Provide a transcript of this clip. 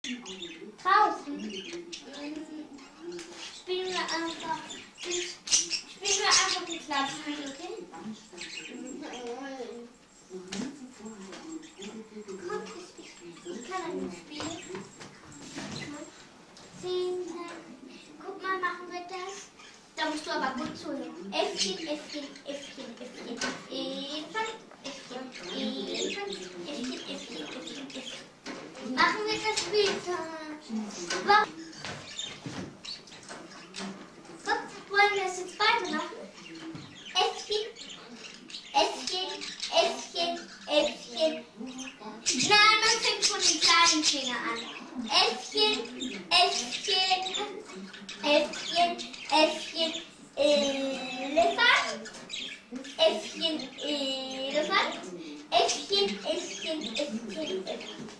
Draußen. Spielen wir einfach die Klatschen, okay? Komm, ich kann ein spielen. 10. Guck mal, machen wir das. Da musst du aber gut zuhören. Äffchen, Äffchen, Äffchen, Äffchen, Äffchen, Äffchen, Äffchen, Äffchen, Äffchen, Äffchen. Machen wir das später. Wollen wir das jetzt weitermachen? Äffchen, Äffchen, Äffchen, Äffchen. Nein, man fängt von den kleinen Finger an. Äffchen, Äffchen, Äffchen, Äffchen, Elefant. Äffchen, Elefant. Äffchen, Äffchen, Äffchen, Äffchen.